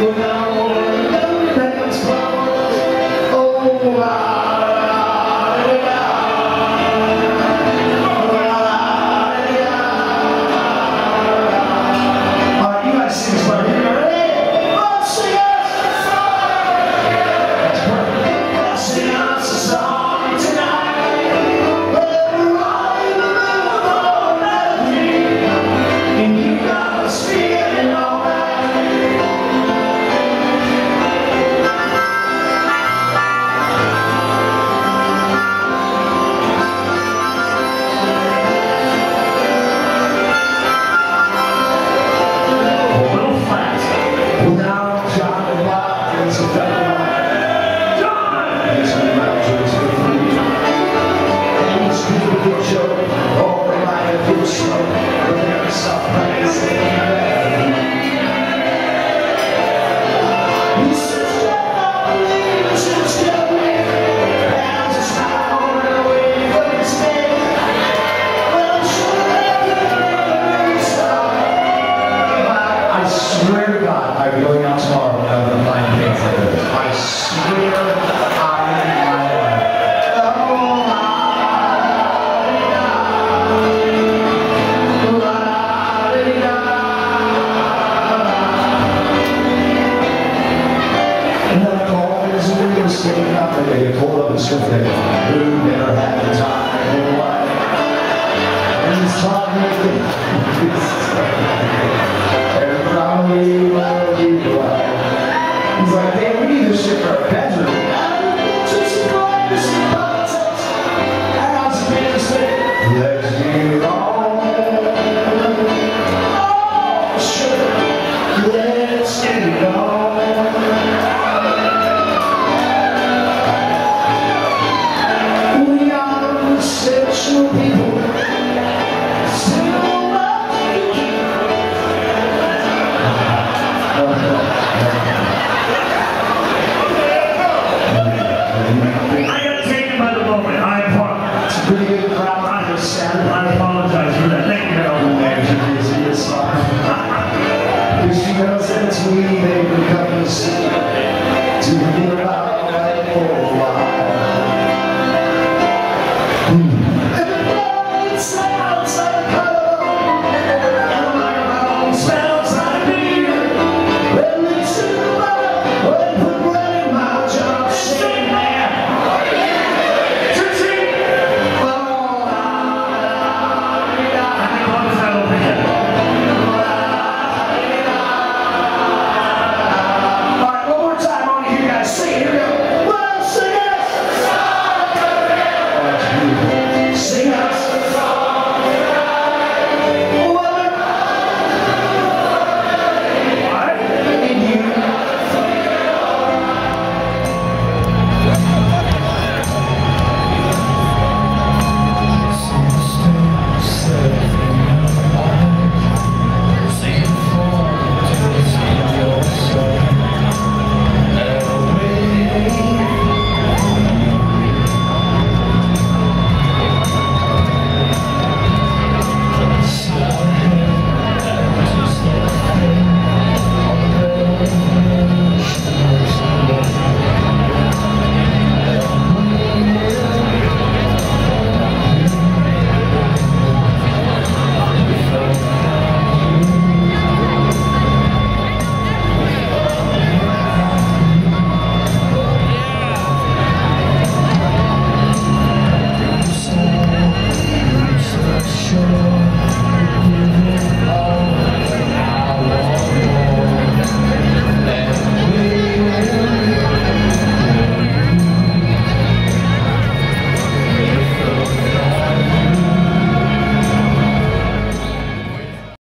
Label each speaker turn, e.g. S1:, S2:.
S1: I'm going out tomorrow and I'm going to find things like this. I swear on my life. And then I call home and there's a window sticking up and they get pulled up and stuff like that. Who never had the time in life? And he's talking to me. And probably will be black. He's like, hey, we need this shit for our bedroom. Let's get it on. Oh, sure. Let's get it on. We are sexual people.
S2: I apologize for that. Thank you.
S1: She knows it's me, baby.